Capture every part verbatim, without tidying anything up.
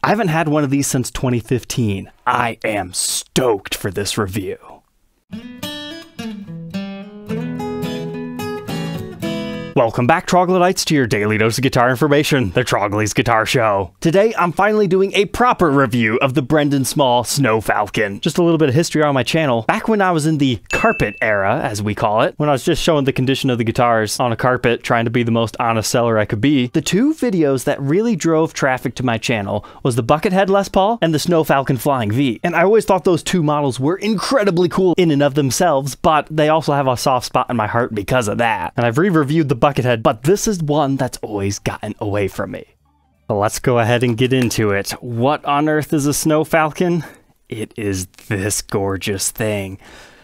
I haven't had one of these since twenty fifteen. I am stoked for this review. Welcome back, troglodytes, to your daily dose of guitar information, the Trogly's Guitar Show. Today, I'm finally doing a proper review of the Brendon Small Snow Falcon. Just a little bit of history on my channel. Back when I was in the carpet era, as we call it, when I was just showing the condition of the guitars on a carpet, trying to be the most honest seller I could be, the two videos that really drove traffic to my channel was the Buckethead Les Paul and the Snowfalcon Flying V. And I always thought those two models were incredibly cool in and of themselves, but they also have a soft spot in my heart because of that. And I've re-reviewed the Buckethead, but this is one that's always gotten away from me. Well, let's go ahead and get into it. What on earth is a Snow Falcon? It is this gorgeous thing.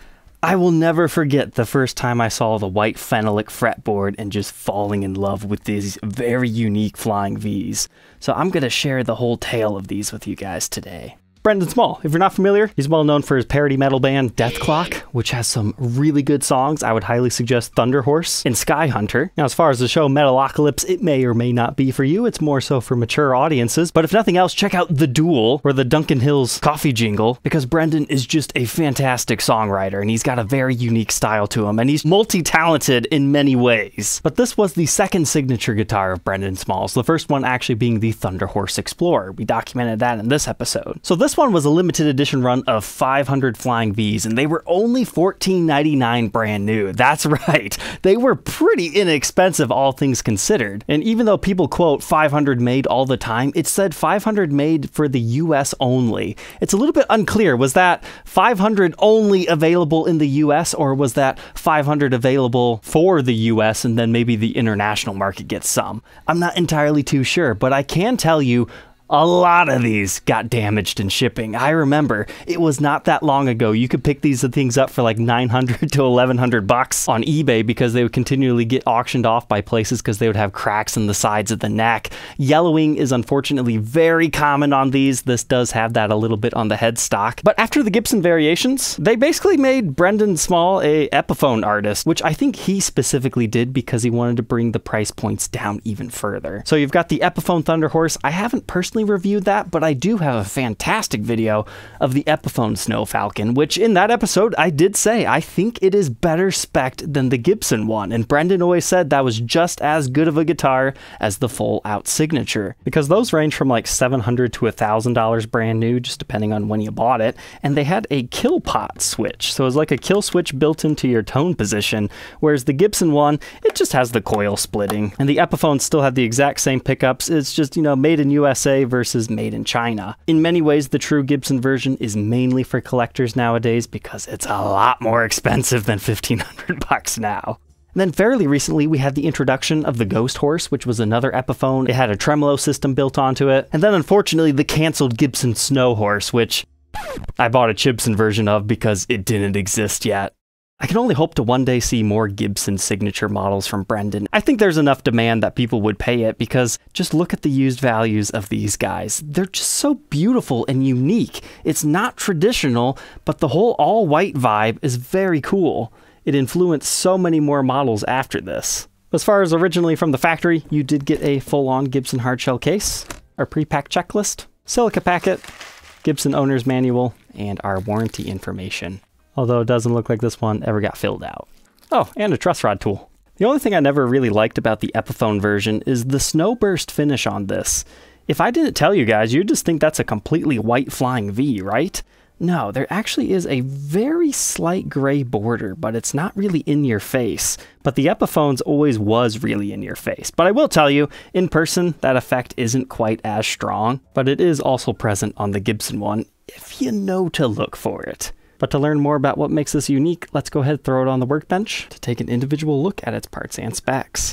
I will never forget the first time I saw the white phenolic fretboard and just falling in love with these very unique flying V's. So I'm going to share the whole tale of these with you guys today. Brendon Small, if you're not familiar, he's well known for his parody metal band Dethklok, which has some really good songs. I would highly suggest Thunderhorse and Sky Hunter. Now, as far as the show Metalocalypse, it may or may not be for you. It's more so for mature audiences. But if nothing else, check out The Duel or the Duncan Hills coffee jingle, because Brendon is just a fantastic songwriter, and he's got a very unique style to him, and he's multi-talented in many ways. But this was the second signature guitar of Brendon Small's, the first one actually being the Thunderhorse Explorer. We documented that in this episode. So this This one was a limited edition run of five hundred Flying V's, and they were only fourteen ninety-nine brand new. That's right. They were pretty inexpensive, all things considered. And even though people quote five hundred made all the time, it said five hundred made for the U S only. It's a little bit unclear. Was that five hundred only available in the U S, or was that five hundred available for the U S and then maybe the international market gets some? I'm not entirely too sure, but I can tell you a lot of these got damaged in shipping. I remember it was not that long ago. You could pick these things up for like nine hundred to eleven hundred bucks on eBay because they would continually get auctioned off by places because they would have cracks in the sides of the neck. Yellowing is unfortunately very common on these. This does have that a little bit on the headstock. But after the Gibson variations, they basically made Brendon Small a Epiphone artist, which I think he specifically did because he wanted to bring the price points down even further. So you've got the Epiphone Thunderhorse. I haven't personally reviewed that, but I do have a fantastic video of the Epiphone Snow Falcon, which in that episode I did say I think it is better spec'd than the Gibson one, and Brendon always said that was just as good of a guitar as the full out signature, because those range from like seven hundred to one thousand dollars brand new, just depending on when you bought it, and they had a kill pot switch, so it was like a kill switch built into your tone position, whereas the Gibson one, it just has the coil splitting, and the Epiphone still had the exact same pickups. It's just, you know, made in U S A versus made in China. In many ways, the true Gibson version is mainly for collectors nowadays because it's a lot more expensive than fifteen hundred bucks now. And then fairly recently, we had the introduction of the Ghost Horse, which was another Epiphone. It had a tremolo system built onto it. And then unfortunately, the canceled Gibson Snow Horse, which I bought a Chibson version of because it didn't exist yet. I can only hope to one day see more Gibson signature models from Brendon. I think there's enough demand that people would pay it, because just look at the used values of these guys. They're just so beautiful and unique. It's not traditional, but the whole all-white vibe is very cool. It influenced so many more models after this. As far as originally from the factory, you did get a full-on Gibson hardshell case, our pre-pack checklist, silica packet, Gibson owner's manual, and our warranty information. Although it doesn't look like this one ever got filled out. Oh, and a truss rod tool. The only thing I never really liked about the Epiphone version is the Snowburst finish on this. If I didn't tell you guys, you'd just think that's a completely white flying V, right? No, there actually is a very slight gray border, but it's not really in your face. But the Epiphone's always was really in your face. But I will tell you, in person, that effect isn't quite as strong, but it is also present on the Gibson one, if you know to look for it. But to learn more about what makes this unique, let's go ahead and throw it on the workbench to take an individual look at its parts and specs.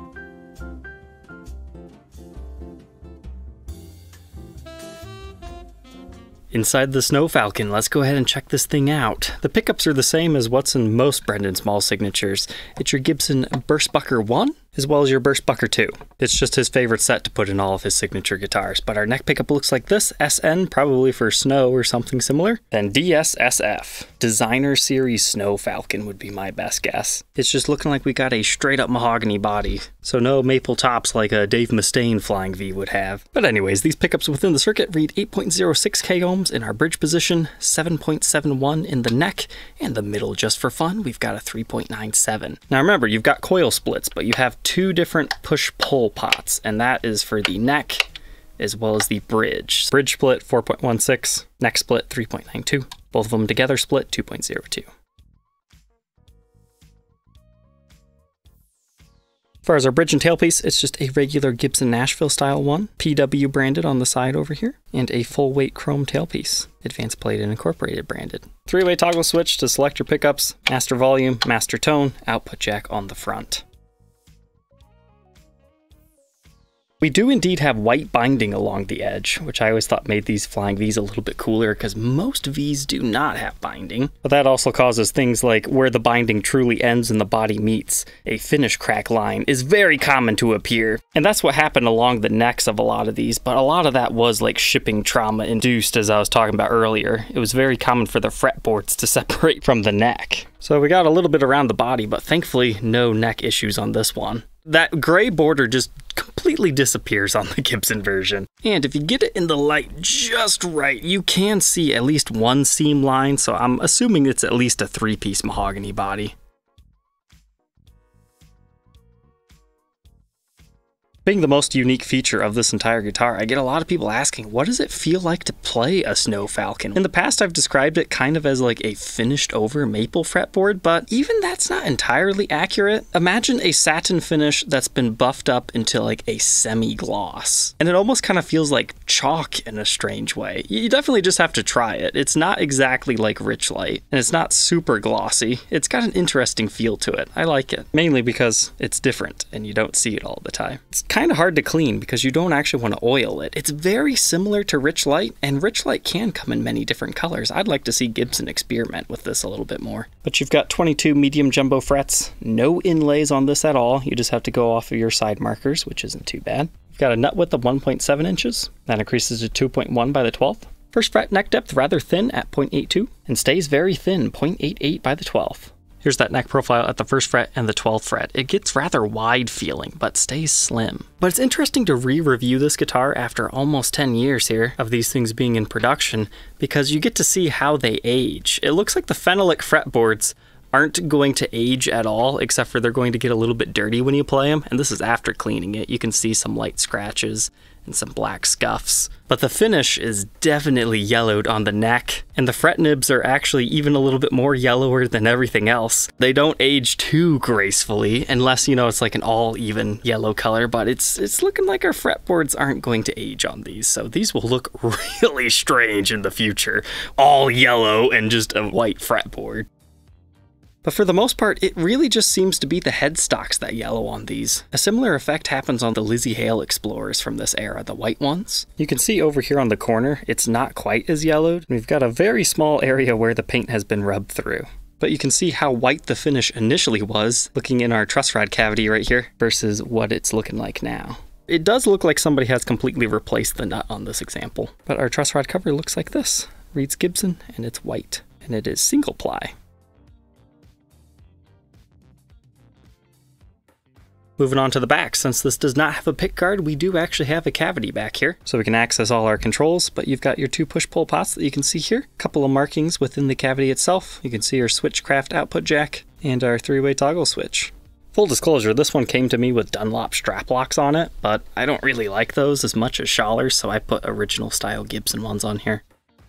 Inside the Snow Falcon, let's go ahead and check this thing out. The pickups are the same as what's in most Brendon Small signatures. It's your Gibson Burstbucker one, as well as your burst bucker too. It's just his favorite set to put in all of his signature guitars, but our neck pickup looks like this, S N, probably for snow or something similar. Then D S S F, Designer Series Snow Falcon would be my best guess. It's just looking like we got a straight up mahogany body, so no maple tops like a Dave Mustaine Flying V would have. But anyways, these pickups within the circuit read eight point zero six K ohms in our bridge position, seven point seven one in the neck, and the middle, just for fun, we've got a three point nine seven. Now remember, you've got coil splits, but you have two different push-pull pots, and that is for the neck as well as the bridge. Bridge split four point one six, neck split three point nine two, both of them together split two point zero two. As far as our bridge and tailpiece, it's just a regular Gibson Nashville style one, P W branded on the side over here, and a full weight chrome tailpiece, Advanced Plate and Incorporated branded. Three-way toggle switch to select your pickups, master volume, master tone, output jack on the front. We do indeed have white binding along the edge, which I always thought made these Flying Vs a little bit cooler because most Vs do not have binding. But that also causes things like where the binding truly ends and the body meets, a finish crack line is very common to appear. And that's what happened along the necks of a lot of these, but a lot of that was like shipping trauma induced, as I was talking about earlier. It was very common for the fretboards to separate from the neck. So we got a little bit around the body, but thankfully no neck issues on this one. That gray border just completely disappears on the Gibson version. And if you get it in the light just right, you can see at least one seam line, so I'm assuming it's at least a three-piece mahogany body. Being the most unique feature of this entire guitar, I get a lot of people asking, what does it feel like to play a Snow Falcon? In the past, I've described it kind of as like a finished over maple fretboard, but even that's not entirely accurate. Imagine a satin finish that's been buffed up into like a semi-gloss, and it almost kind of feels like chalk in a strange way. You definitely just have to try it. It's not exactly like Richlight, and it's not super glossy. It's got an interesting feel to it. I like it, mainly because it's different and you don't see it all the time. It's kind of hard to clean because you don't actually want to oil it. It's very similar to Richlight, and Richlight can come in many different colors. I'd like to see Gibson experiment with this a little bit more. But you've got twenty-two medium jumbo frets, no inlays on this at all. You just have to go off of your side markers, which isn't too bad. You've got a nut width of one point seven inches. That increases to two point one by the twelfth. First fret neck depth rather thin at zero point eight two, and stays very thin, zero point eight eight by the twelfth. Here's that neck profile at the first fret and the twelfth fret. It gets rather wide feeling, but stays slim. But it's interesting to re-review this guitar after almost ten years here of these things being in production, because you get to see how they age. It looks like the phenolic fretboards aren't going to age at all, except for they're going to get a little bit dirty when you play them, and this is after cleaning it. You can see some light scratches and some black scuffs. But the finish is definitely yellowed on the neck, and the fret nibs are actually even a little bit more yellower than everything else. They don't age too gracefully, unless, you know, it's like an all even yellow color, but it's it's looking like our fretboards aren't going to age on these, so these will look really strange in the future. All yellow and just a white fretboard. But for the most part, it really just seems to be the headstocks that yellow on these. A similar effect happens on the Lzzy Hale Explorers from this era, the white ones. You can see over here on the corner, it's not quite as yellowed. We've got a very small area where the paint has been rubbed through. But you can see how white the finish initially was, looking in our truss rod cavity right here, versus what it's looking like now. It does look like somebody has completely replaced the nut on this example. But our truss rod cover looks like this. Reads Gibson, and it's white. And it is single ply. Moving on to the back, since this does not have a pick guard, we do actually have a cavity back here, so we can access all our controls, but you've got your two push-pull pots that you can see here, a couple of markings within the cavity itself. You can see our Switchcraft output jack, and our three-way toggle switch. Full disclosure, this one came to me with Dunlop strap locks on it, but I don't really like those as much as Schallers, so I put original style Gibson ones on here.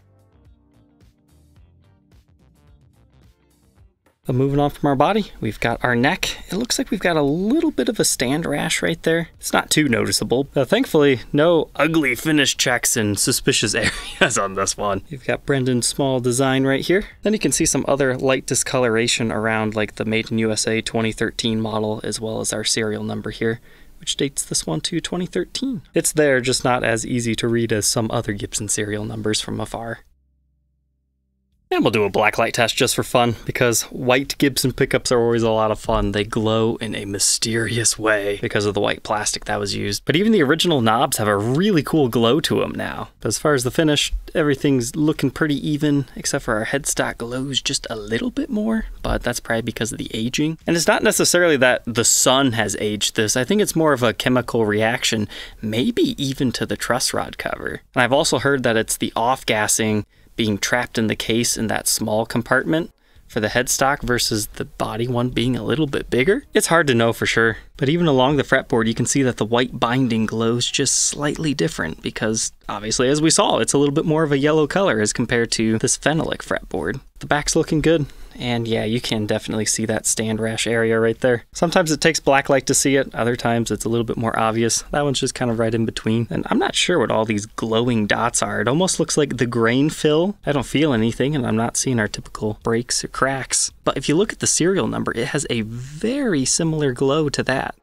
But moving on from our body, we've got our neck. It looks like we've got a little bit of a stand rash right there. It's not too noticeable, but thankfully no ugly finish checks in suspicious areas on this one. You've got Brendon's small design right here. Then you can see some other light discoloration around like the Made in U S A twenty thirteen model, as well as our serial number here, which dates this one to twenty thirteen. It's there, just not as easy to read as some other Gibson serial numbers from afar. And we'll do a blacklight test just for fun, because white Gibson pickups are always a lot of fun. They glow in a mysterious way because of the white plastic that was used. But even the original knobs have a really cool glow to them now. But as far as the finish, everything's looking pretty even, except for our headstock glows just a little bit more, but that's probably because of the aging. And it's not necessarily that the sun has aged this. I think it's more of a chemical reaction, maybe even to the truss rod cover. And I've also heard that it's the off-gassing being trapped in the case in that small compartment for the headstock versus the body one being a little bit bigger. It's hard to know for sure, but even along the fretboard you can see that the white binding glows just slightly different because obviously, as we saw, it's a little bit more of a yellow color as compared to this phenolic fretboard. The back's looking good, and yeah, you can definitely see that stand rash area right there. Sometimes it takes blacklight to see it, other times it's a little bit more obvious. That one's just kind of right in between, and I'm not sure what all these glowing dots are. It almost looks like the grain fill. I don't feel anything, and I'm not seeing our typical breaks or cracks. But if you look at the serial number, it has a very similar glow to that.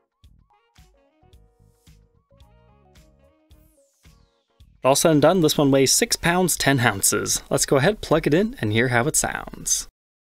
All said and done, this one weighs six pounds, ten ounces. Let's go ahead, plug it in, and hear how it sounds.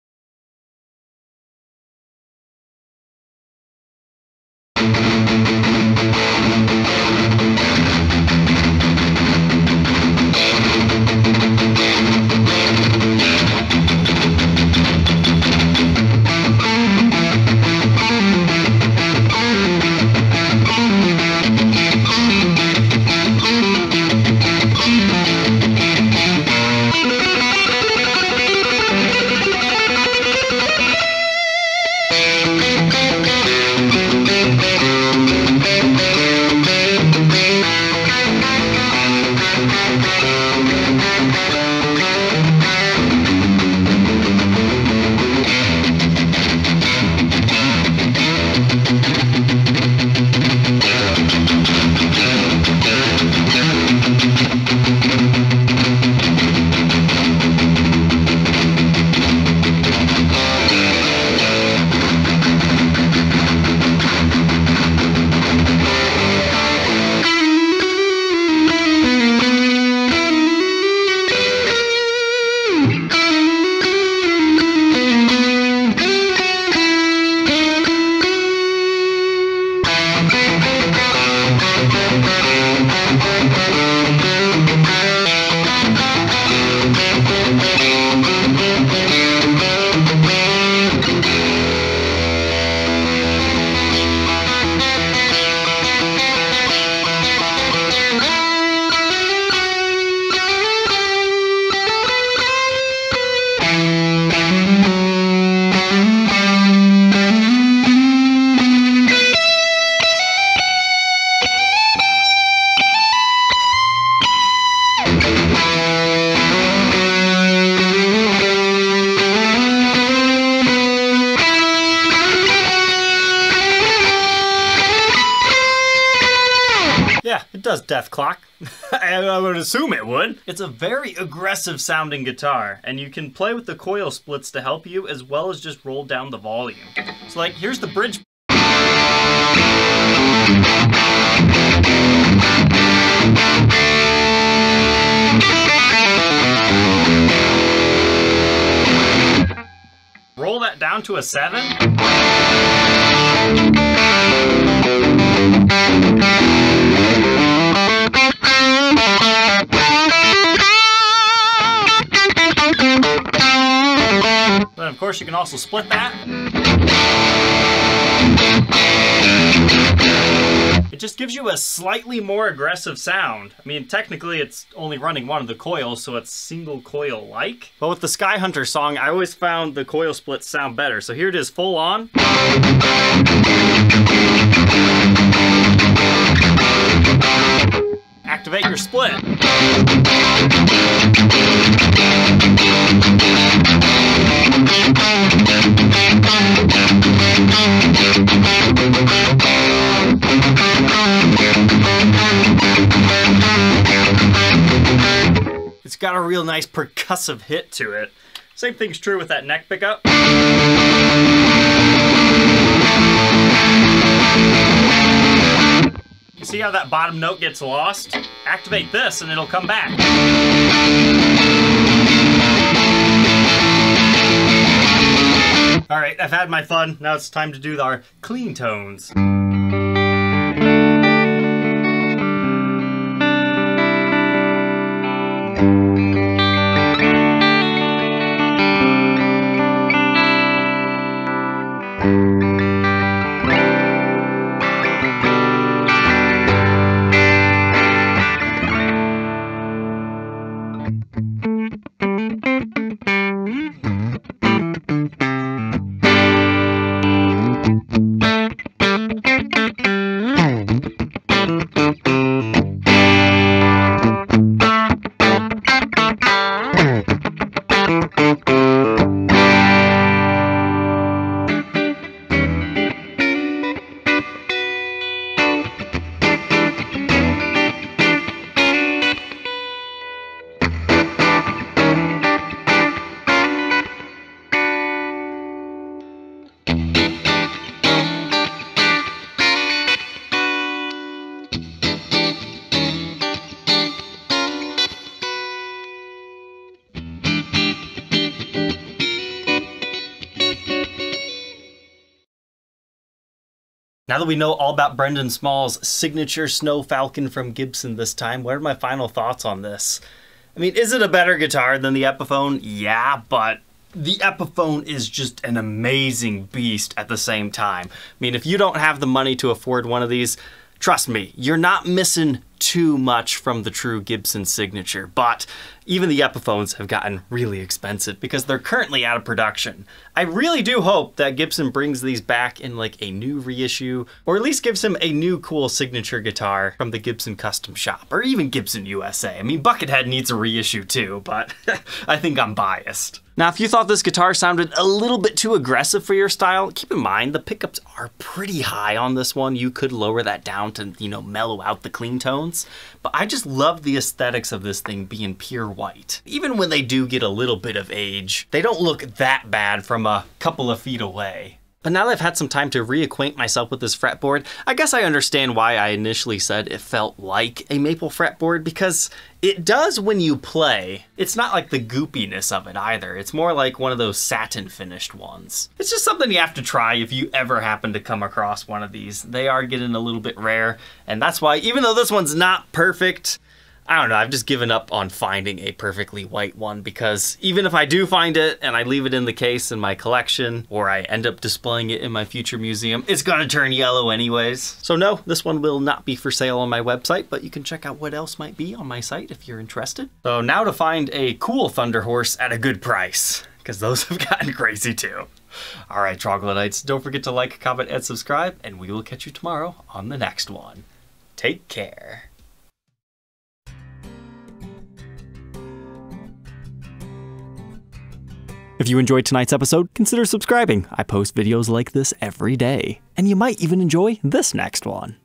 Does Dethklok. I would assume it would. It's a very aggressive sounding guitar, and you can play with the coil splits to help you as well as just roll down the volume. So like, here's the bridge. Roll that down to a seven. Then of course you can also split that. It just gives you a slightly more aggressive sound. I mean, technically it's only running one of the coils, so it's single coil like. But with the Sky Hunter song, I always found the coil splits sound better. So here it is full on. Activate your split. It's got a real nice percussive hit to it. Same thing's true with that neck pickup. You see how that bottom note gets lost? Activate this and it'll come back. Alright, I've had my fun. Now it's time to do our clean tones. Now that we know all about Brendon Small's signature Snow Falcon from Gibson this time, what are my final thoughts on this? I mean, is it a better guitar than the Epiphone? Yeah, but the Epiphone is just an amazing beast at the same time. I mean, if you don't have the money to afford one of these, trust me, you're not missing too much from the true Gibson signature, but even the Epiphones have gotten really expensive because they're currently out of production. I really do hope that Gibson brings these back in like a new reissue, or at least gives him a new cool signature guitar from the Gibson custom shop, or even Gibson U S A. I mean, Buckethead needs a reissue too, but I think I'm biased. Now, if you thought this guitar sounded a little bit too aggressive for your style, keep in mind the pickups are pretty high on this one. You could lower that down to, you know, mellow out the clean tones. But I just love the aesthetics of this thing being pure white. Even when they do get a little bit of age, they don't look that bad from a couple of feet away. But now that I've had some time to reacquaint myself with this fretboard, I guess I understand why I initially said it felt like a maple fretboard, because it does when you play. It's not like the goopiness of it either. It's more like one of those satin finished ones. It's just something you have to try if you ever happen to come across one of these. They are getting a little bit rare, and that's why, even though this one's not perfect, I don't know, I've just given up on finding a perfectly white one, because even if I do find it and I leave it in the case in my collection, or I end up displaying it in my future museum, it's gonna turn yellow anyways. So no, this one will not be for sale on my website, but you can check out what else might be on my site if you're interested. So now to find a cool Thunderhorse at a good price, because those have gotten crazy too. All right, troglodytes, don't forget to like, comment, and subscribe, and we will catch you tomorrow on the next one. Take care. If you enjoyed tonight's episode, consider subscribing. I post videos like this every day. And you might even enjoy this next one.